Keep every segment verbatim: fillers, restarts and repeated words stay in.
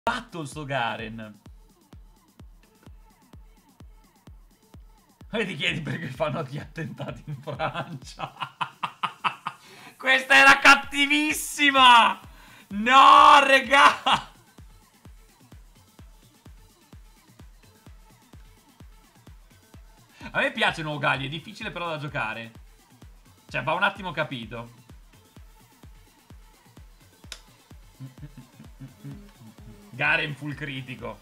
fatto sto Garen? E ti chiedi perché fanno gli attentati in Francia? Questa era cattivissima! No, regà! A me piace il nuovo Galli, è difficile però da giocare. Cioè, va un attimo capito. Garen full critico.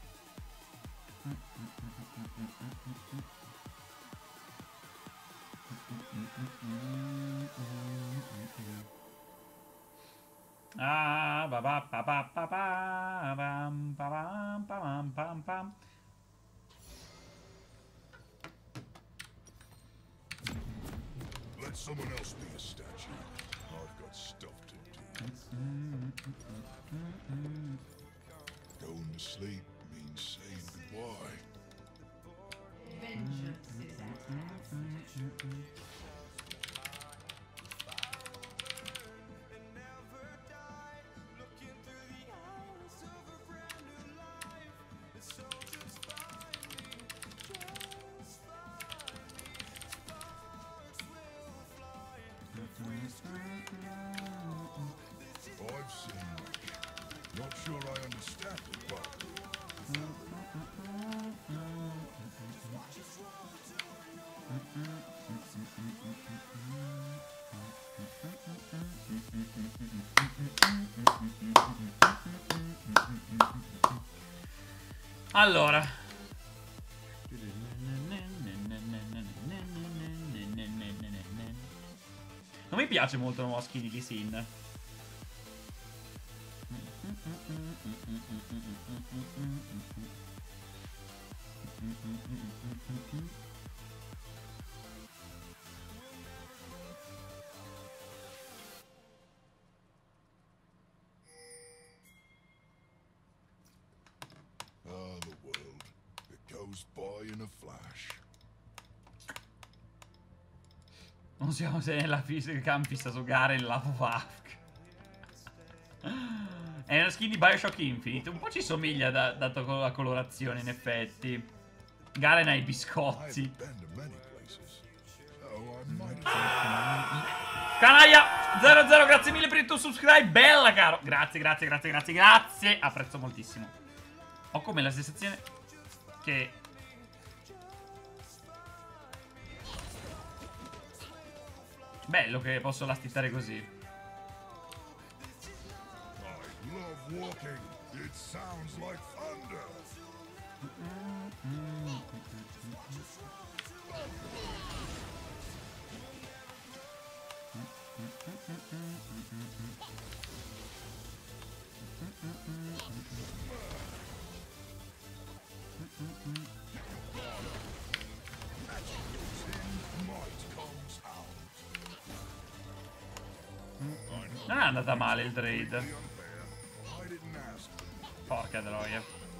Ah, ba ba ba ba ba ba bam ba bam ba bam bam bam. Let someone else be a statue. I've got stuff to do. Going to sleep means saying goodbye. Vengeance is at hand. I've seen much. Not sure I understand it, but Allora. Non mi piace molto la nuova skin di Lee Sin. ah, the world. It goes by in a flash. Non siamo se nella fisica fissa su Garen la Fafk. È una skin di Bioshock Infinite. Un po' ci somiglia da, dato la colorazione, in effetti. Garen ha i biscotti. I've been to many places. So I might as Canaglia zero zero, grazie mille per il tuo subscribe. Bella, caro. Grazie, grazie, grazie, grazie, grazie. Apprezzo moltissimo. Ho come la sensazione che... bello che posso lastittare così. I love walking. It sounds like thunder. Might comes out. Non è andata male il trade. Unfair. I didn't ask. Porca troia.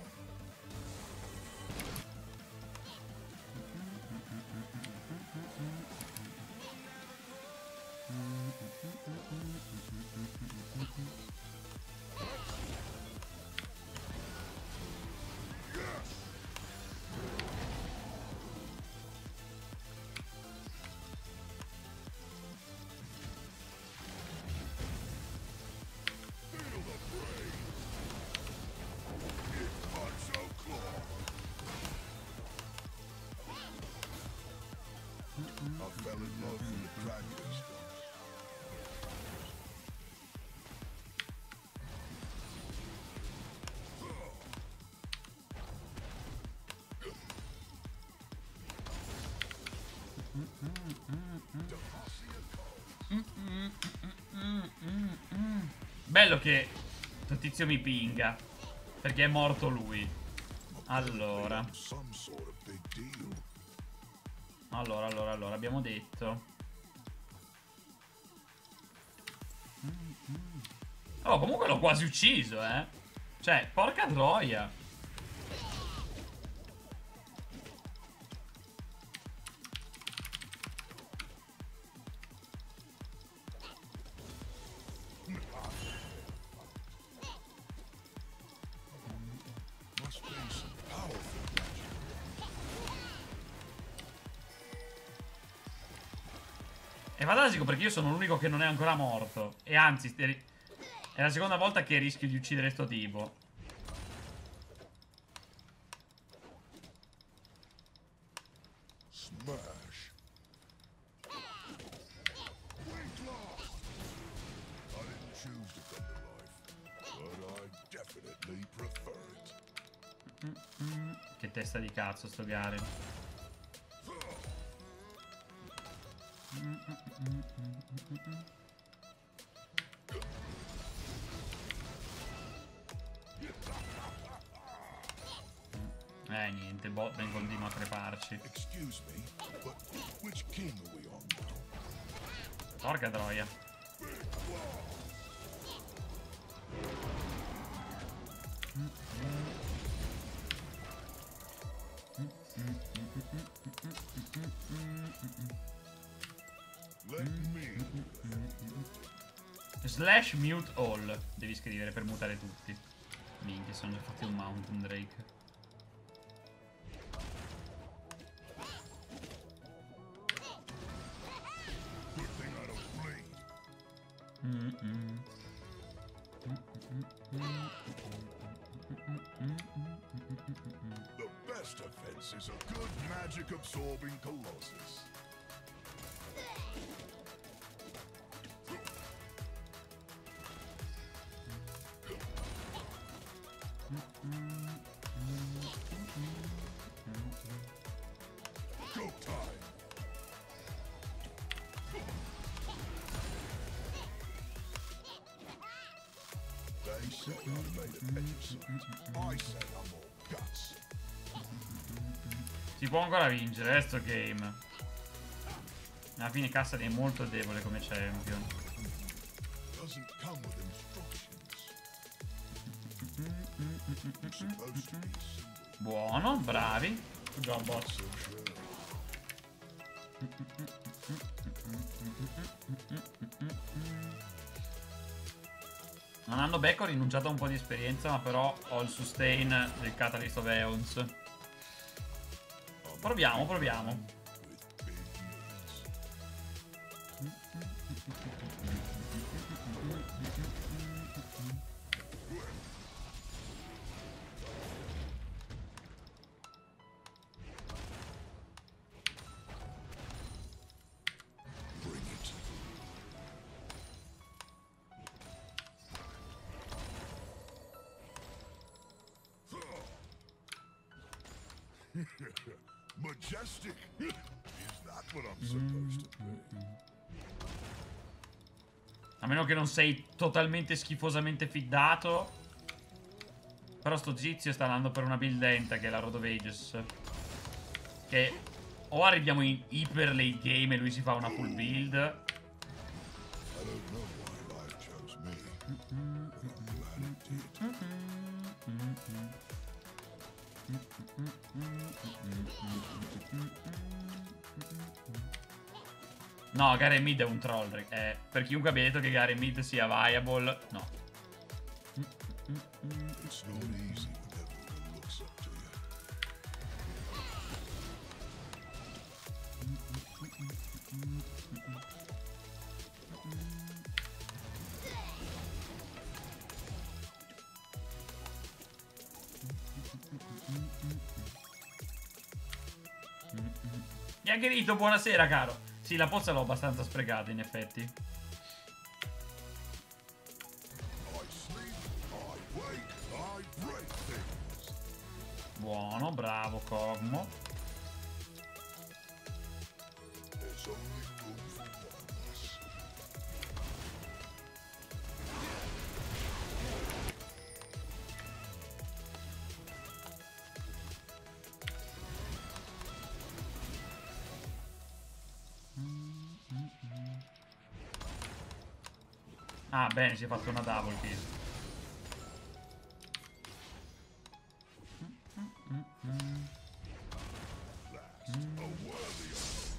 I fell in love with the dragon stuff. Bello che il tizio mi pinga, perché è morto lui. Allora. Some sort of big deal. Allora, allora, allora, abbiamo detto. Oh, comunque l'ho quasi ucciso, eh. Cioè, porca troia. Space and powerful magic. È fantastico perché io sono l'unico che non è ancora morto. E anzi, è la seconda volta che rischio di uccidere sto tipo. Smash. Weight loss. I didn't choose to come to life, but I definitely prefer it. Che testa di cazzo sto Garen. Eh niente, Botman continua a creparci. Excuse me, but which king are we on now? Porca troia. Let me. Slash mute all. Devi scrivere per mutare tutti. Minchia, sono già fatti un Mountain Drake. Good thing I don't bleed. Mm-mm. The best offense is a good magic absorbing colossus. Go time. They said I made a exercise. I said I'm all guts. Si può ancora vincere, eh, sto game. Alla fine Cassidy è molto debole come champion. Doesn't come with instructions. It's supposed to be simple. Buono, bravi. Good job, boss. So sure. Non hanno becco, ho rinunciato a un po' di esperienza, ma però ho il sustain del Catalyst of Aeons. Proviamo, proviamo. With big needs. Bring it. Majestic. Is that what I'm supposed to be? A meno che non sei totalmente schifosamente fiddato. Però sto tizio sta andando per una build lenta, che è la Road of Ages. Che o arriviamo in iper late game e lui si fa una full build. I don't know why life chose me, but I'm glad it did. No, Garen Mid è un troll. Eh, per chiunque abbia detto che Garen Mid sia viable, no. It's not easy when everyone looks up to you. Mi ha gherito, buonasera caro. Sì, la pozza l'ho abbastanza sprecata in effetti. I sleep, I wake, I break things. Buono, bravo Cogmo. There's only room for one of us. Ah, bene, si è fatto una double kill. Last, a worthy opponent.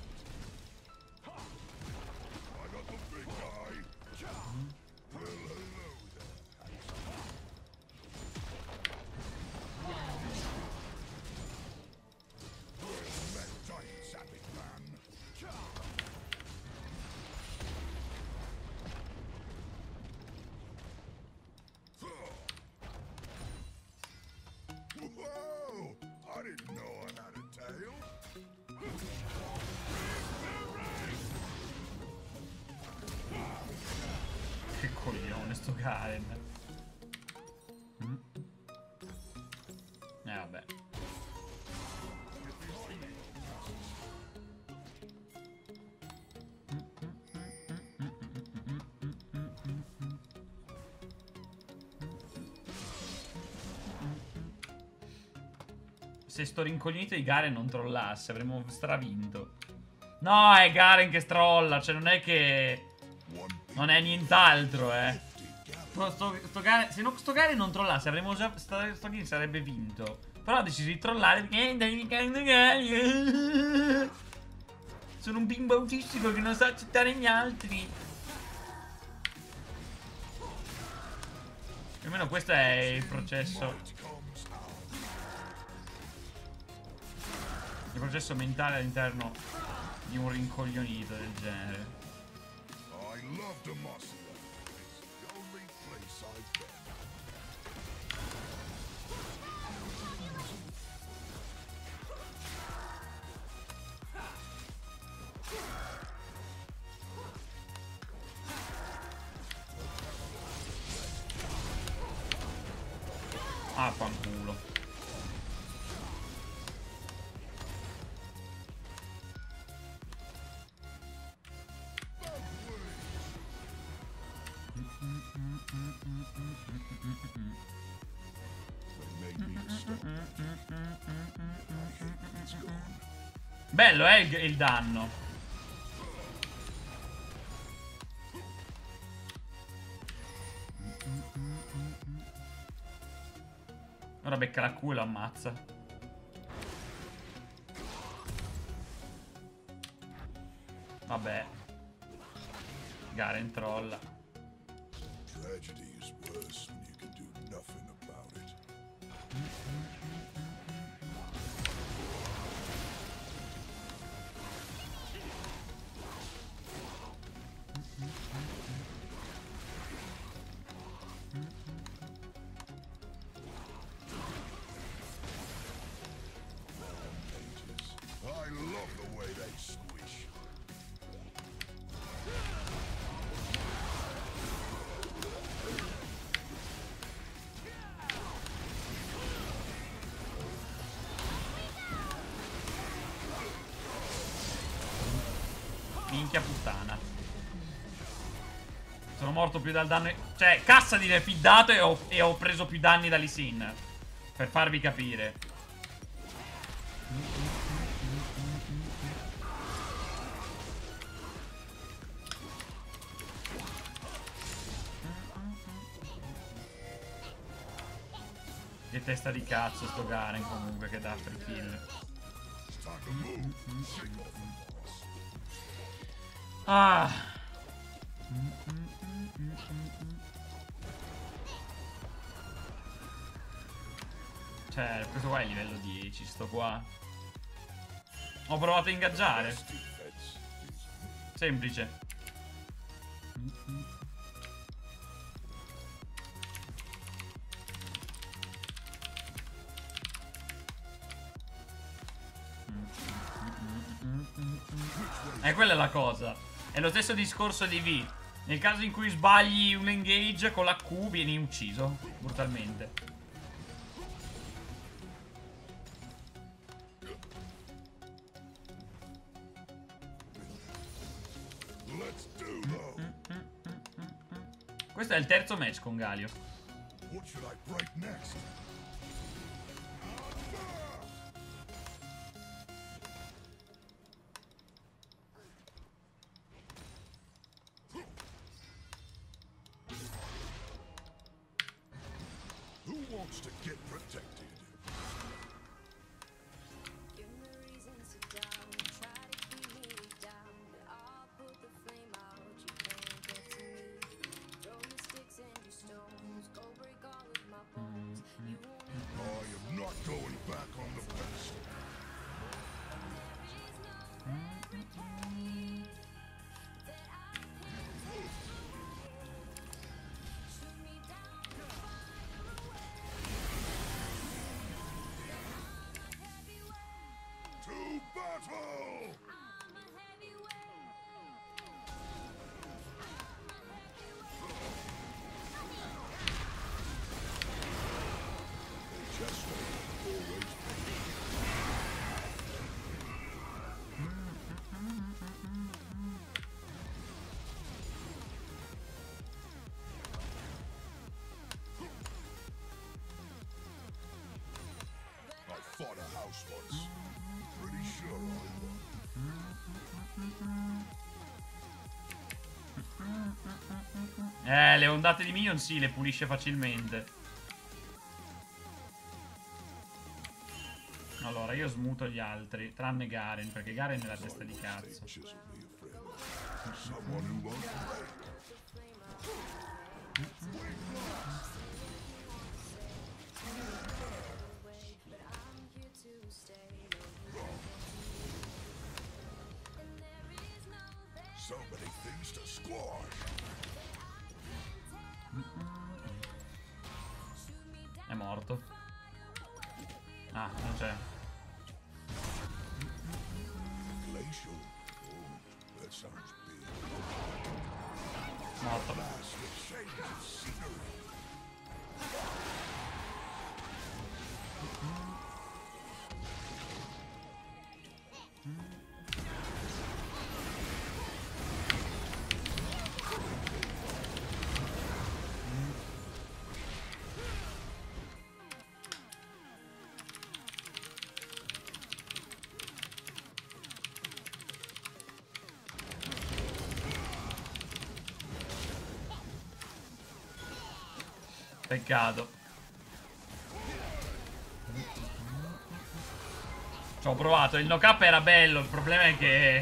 I got the big guy. Well, hello there. coglione sto Garen. Mm. Eh vabbè. Se sto rincoglionito di Garen non trollasse, avremmo stravinto. No, è Garen che strolla, cioè non è che... Non è nient'altro, eh. Sto, sto, sto Garen, se no, sto Garen non trollasse, avremmo già... Sto, sto game sarebbe vinto. Però ha deciso di trollare perché... Sono un bimbo autistico che non sa accettare gli altri. Più o meno questo è il processo. Il processo mentale all'interno di un rincoglionito del genere. I love Demacia. It's the only place I've been. Ah, fanculo. Bello, eh, il, il danno. Ora becca la culo e lo ammazza. Vabbè. Garen trolla. Tragedy is worse when you can do nothing about it. I love the way they squish. Minchia puttana. Sono morto più dal danno. Cioè, cassa di refiddato e ho, e ho preso più danni da Lee Sin. Per farvi capire. Che testa di cazzo sto Garen comunque che dà free kill. Ah. Cioè, questo qua è livello dieci, sto qua. Ho provato a ingaggiare. Semplice. E quella è la cosa. È lo stesso discorso di V. Nel caso in cui sbagli un engage con la Q vieni ucciso brutalmente. Questo è il terzo match con Galio. What should I break next? Who wants to get protected? Give me reasons to down, try to keep me down, but I'll put the flame out. You can't get to me. Throw your sticks and your stones, go break all of my bones. You won't I am not going back on the pedestal. shoot me down. close once. Pretty sure I won. Eh, le ondate di minion sì, le pulisce facilmente. Allora, io smuto gli altri, tranne Garen, perché Garen è la testa di cazzo. Chisel me a friend. Someone who won't break. So many things to squash. È morto. Ah, non c'è. Glacial. Oh, that sounds big. Morto. Massive change of scenery. Peccato. Ci ho provato, il knock up era bello, il problema è che...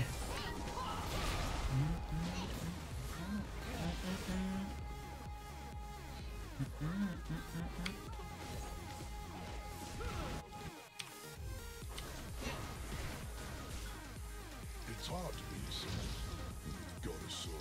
It's hard to be yourself. You've got a soul.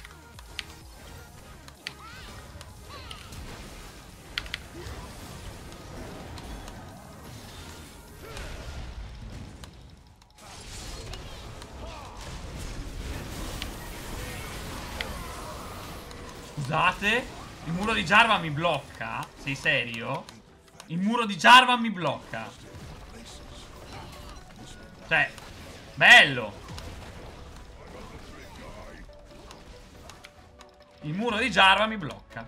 Scusate, il muro di Jarvan mi blocca? Sei serio? Il muro di Jarvan mi blocca. Cioè, bello. Il muro di Jarvan mi blocca.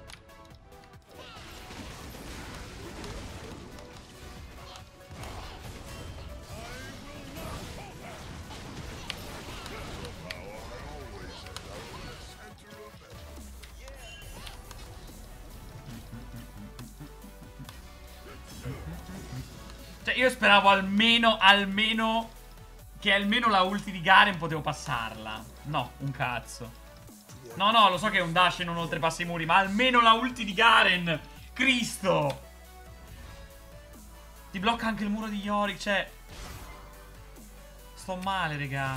Cioè, io speravo almeno, almeno, che almeno la ulti di Garen potevo passarla. No, un cazzo. No, no, lo so che è un dash e non oltrepassa i muri, ma almeno la ulti di Garen. Cristo. Ti blocca anche il muro di Yorick, cioè... Sto male, regà.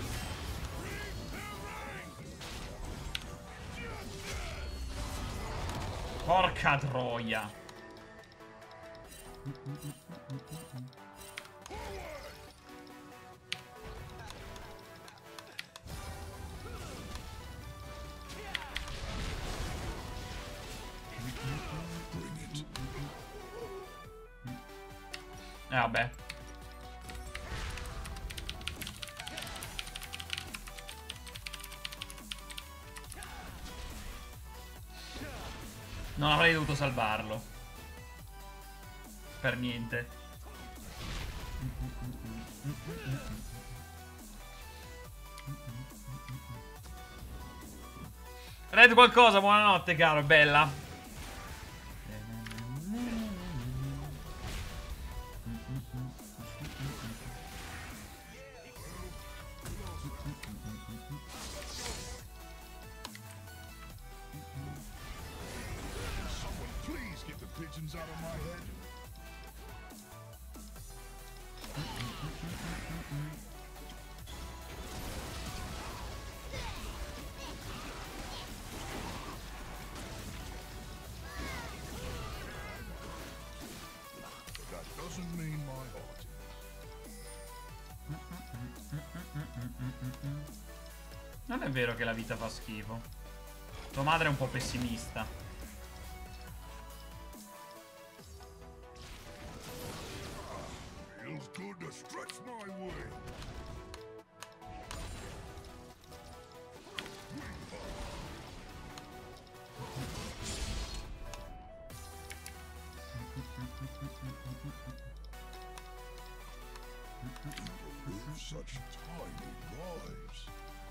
Porca troia. Eh vabbè. Non avrei dovuto salvarlo. Per niente. Red qualcosa, buonanotte caro, è bella. Someone please get the pigeons out of my head. But that doesn't mean my heart. Non è vero che la vita fa schifo. Tua madre è un po' pessimista. Feels good to stretch my way. such tiny lives.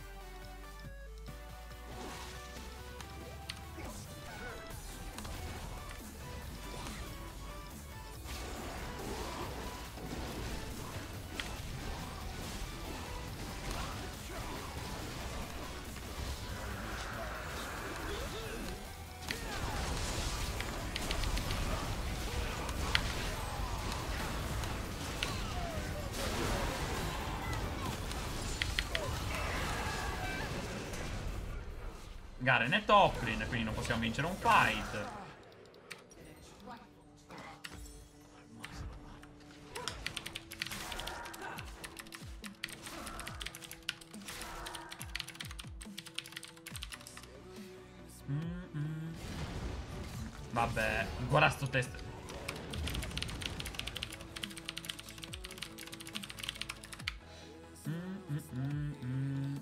Garen è top lane, quindi non possiamo vincere un fight. Mm -mm. Vabbè, guarda sto test. Mm -mm -mm -mm.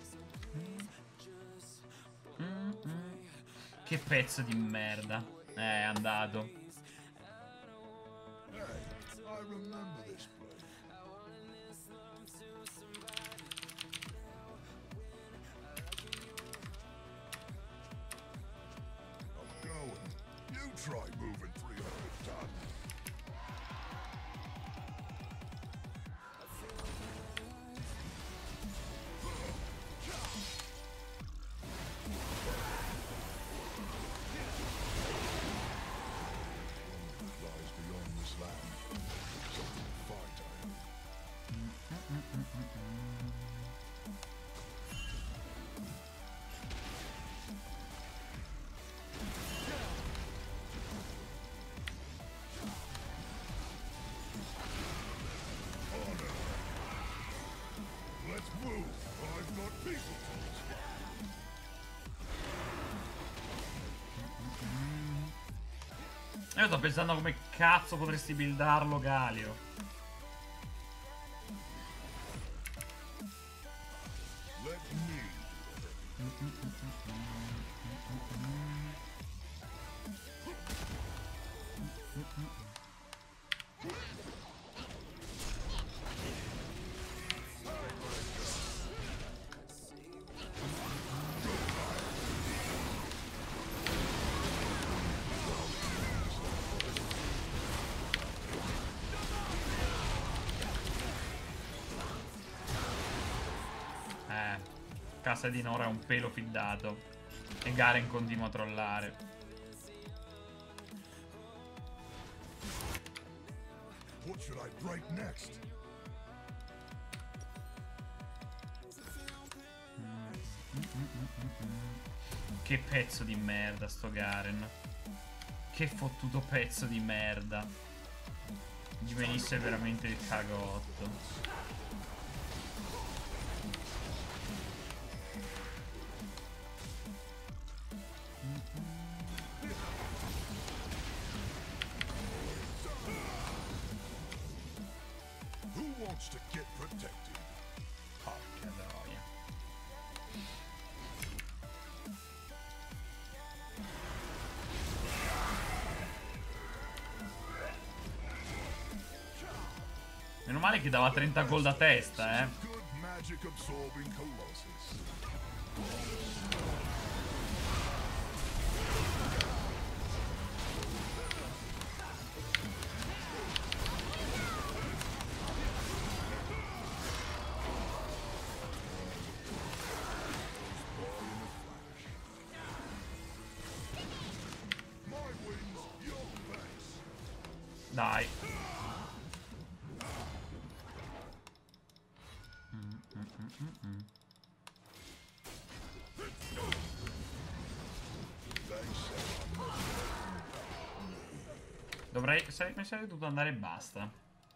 Mm -mm. Che pezzo di merda. Eh, è andato. Hey, I remember this place. I'm going. You try moving three hundred tons. Lies beyond this land. Something to fight, I hope. Honor. Let's move. I've got people to spot. Io sto pensando come cazzo potresti buildarlo, Galio. Let me. Eh, Casa di Nora è un pelo fiddato. E Garen continua a trollare. What should I break next? Che pezzo di merda sto Garen. Che fottuto pezzo di merda. Gli venisse veramente il cagotto. Who wants to get protected? Porca troia. Meno male che dava trenta gold a testa, eh. Good magic absorbing colossus. My wings, your face. Dai. Mm, mm, mm, mm, mm. They say I'm not. Dovrei... sarei- Mi sarei dovuto andare e basta.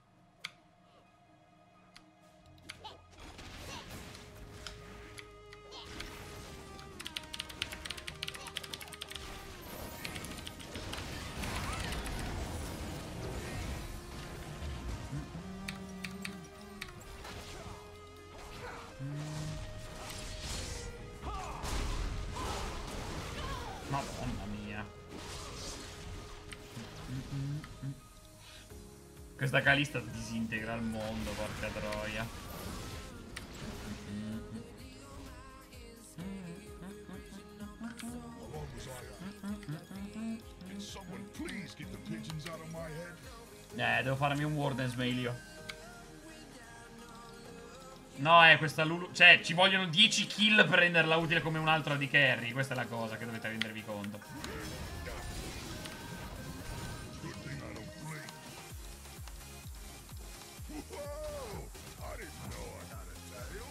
Madonna mia. Questa Calista disintegra il mondo, porca troia. someone please get the pigeons out of my head? Eh, devo farmi un Warden's Mail io. No, è questa Lulu. Cioè, ci vogliono dieci kill per renderla utile come un'altra di carry. Questa è la cosa che dovete rendervi conto. Good thing I don't blink. Whoa! I didn't know I had a tail.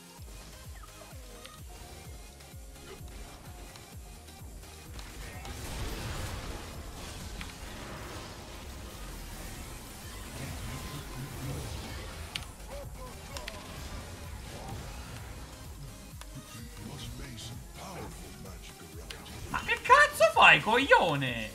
Must be some powerful magic around here. Ma che cazzo fai, coglione?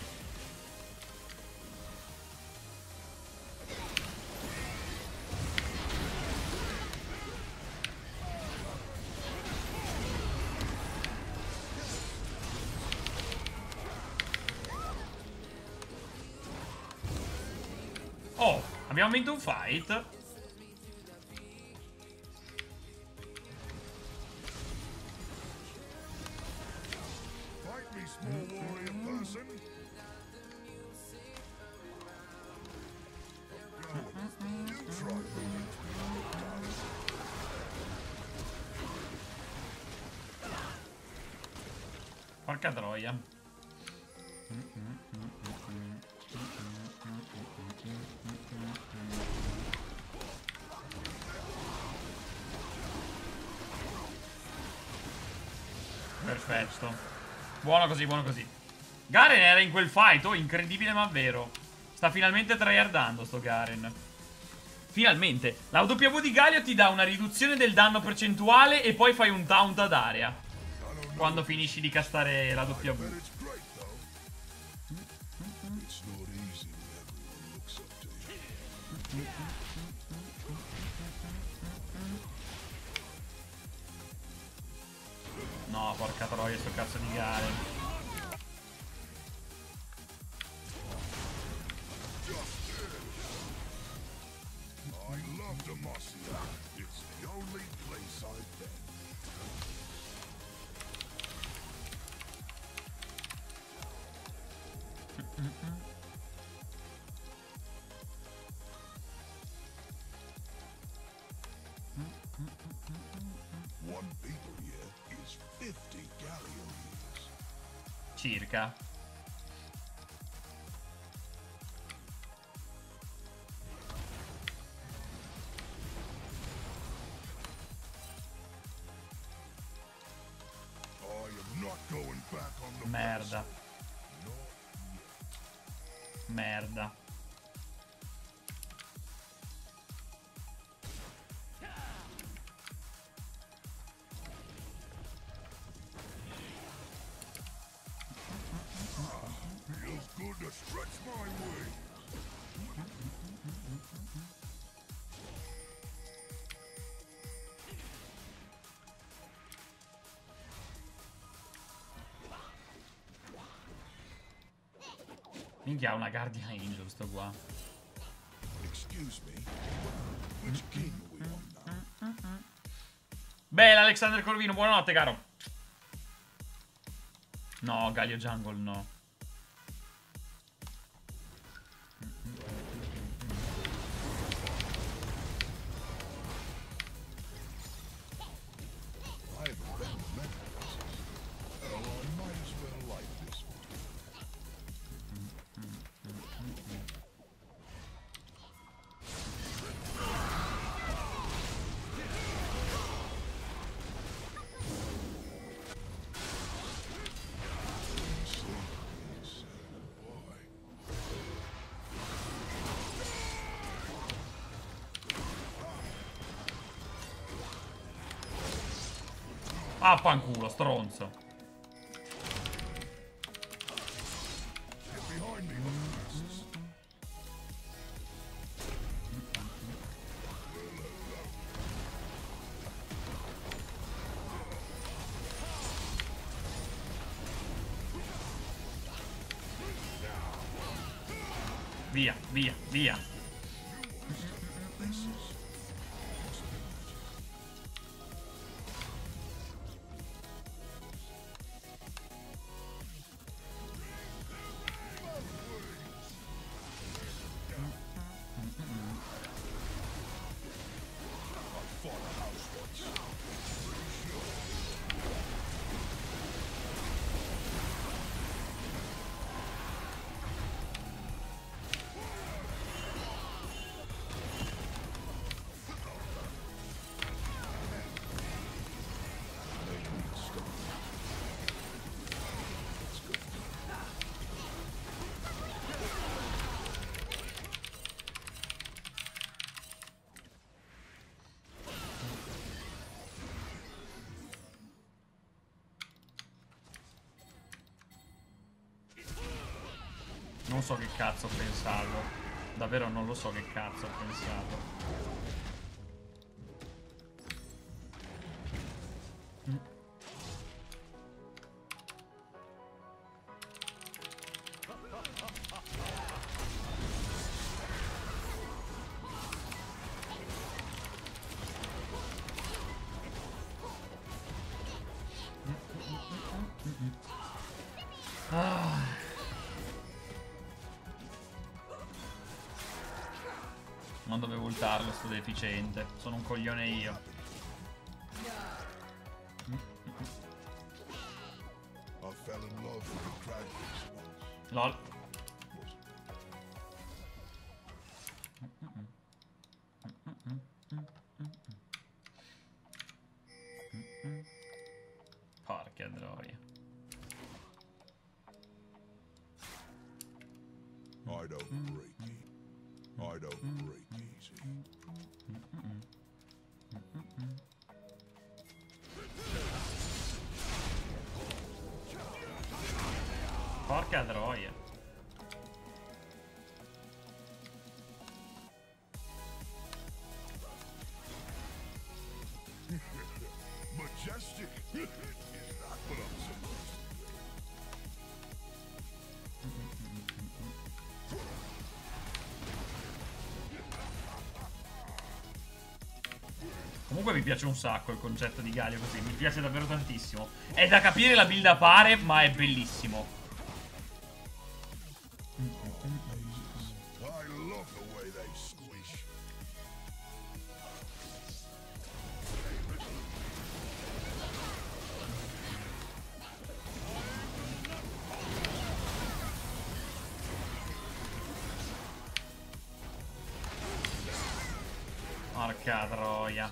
Oh, abbiamo vinto un fight. Fight me, small warrior person. You try to reach me. Porca troia. Perfetto. Buono così, buono così. Garen era in quel fight, oh, incredibile ma vero. Sta finalmente tryhardando sto Garen. Finalmente. La W di Galio ti dà una riduzione del danno percentuale e poi fai un taunt ad area quando finisci di castare la W. But it's great, though. It's not easy when everyone looks up to you. No, porca troia, sto cazzo di Garen. I love Demacia. It's the only place I've been. One people here is fifty galleons. Circa. I am not going back on the Merda. bus. Not yet. Merda. Feels good to stretch my wings. Minchia, ha una Guardian Angel sto qua. Excuse me. Which king are we on now? Bella Alexander Corvino, buonanotte caro. No, Galio Jungle no. I haven't been to many places. So I might as well like this one. Say goodbye. Affanculo, stronzo. Get behind me, Locusts. Via, via, via. non so che cazzo ho pensato. Davvero non lo so che cazzo ho pensato. Mm. Ah. Non dovevo ultarlo, sto deficiente. Sono un coglione io. I fell in love with a dragoness once. Lol. Porca troia. I don't break easy. I don't break easy. Porca troia. Majestic. Is that what I'm supposed to do? Comunque mi piace un sacco il concetto di Galio così, mi piace davvero tantissimo. È da capire la build da fare, ma è bellissimo. I love the way they squish. Porca troia.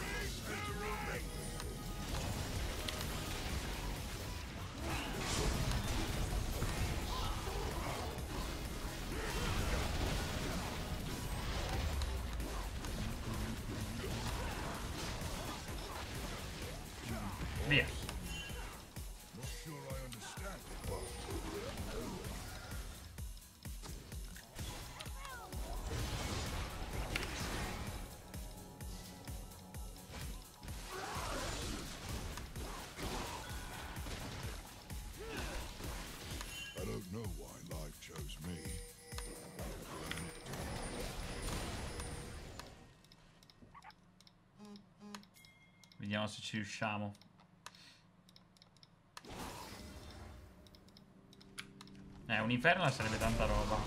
Via. Not sure I understand it, but I don't know why life chose me. Vediamo se ci riusciamo. Eh, un Infernal sarebbe tanta roba.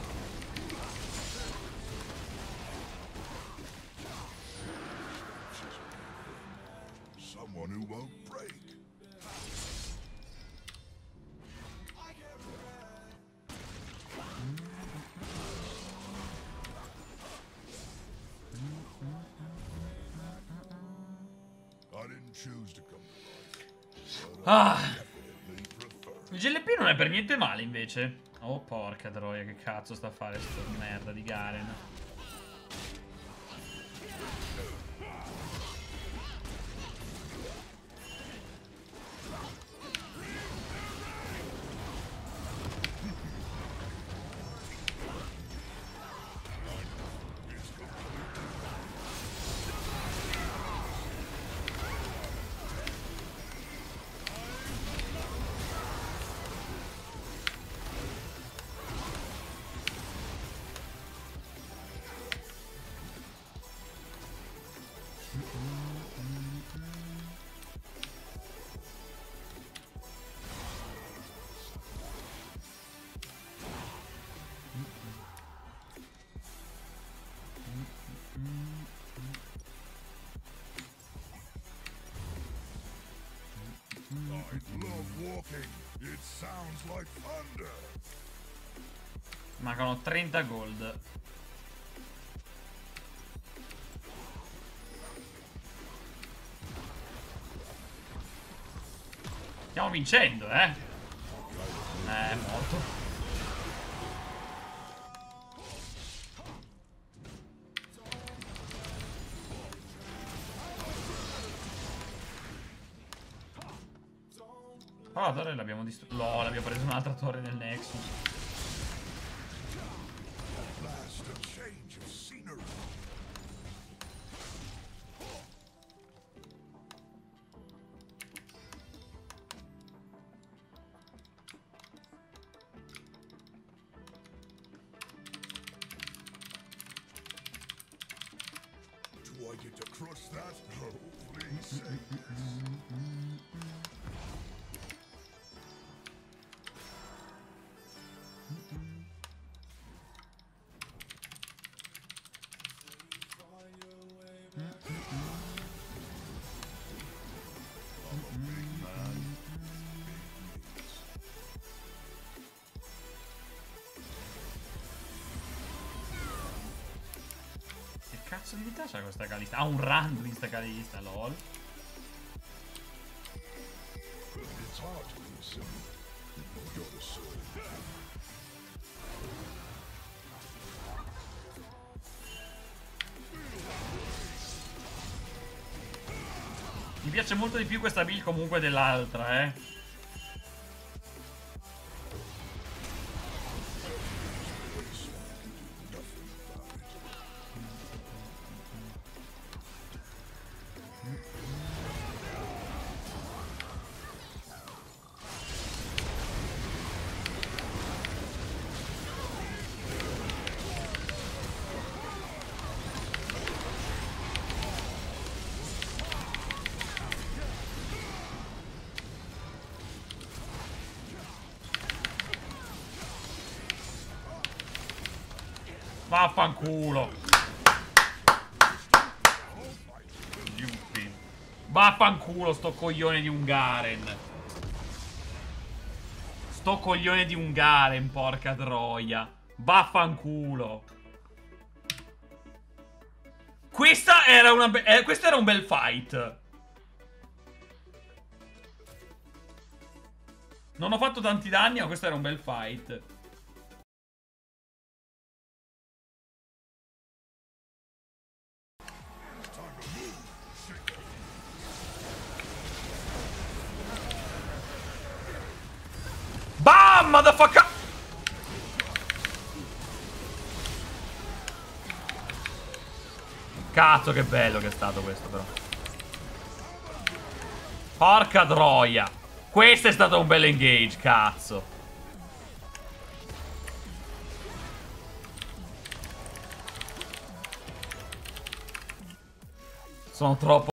Someone who won't break. I didn't choose to come to life. Ah, Definitely prefer it. il G L P non è per niente male invece. Oh porca troia, che cazzo sta a fare sto merda di Garen. I love walking. It sounds like thunder. Mancano trenta gold. Stiamo vincendo, eh. Eh, molto. Oh, la torre l'abbiamo distrutta. No, l'abbiamo preso un'altra torre nel Nexus. I get to crush that? Oh, please say yes. Che cazzo di vita c'ha questa Calista? Ha un random in sta Calista, lol. It's hard to listen. You're the soul. Mi piace molto di più questa build comunque dell'altra, eh. Vaffanculo. Yuppie. Vaffanculo sto coglione di un Garen. Sto coglione di un Garen, porca troia. Vaffanculo. Questa era una be- eh, questo era un bel fight. Non ho fatto tanti danni, ma questo era un bel fight. Bam, motherfucker! Cazzo, che bello che è stato questo, però. Porca troia. Questo è stato un bel engage, cazzo. Sono troppo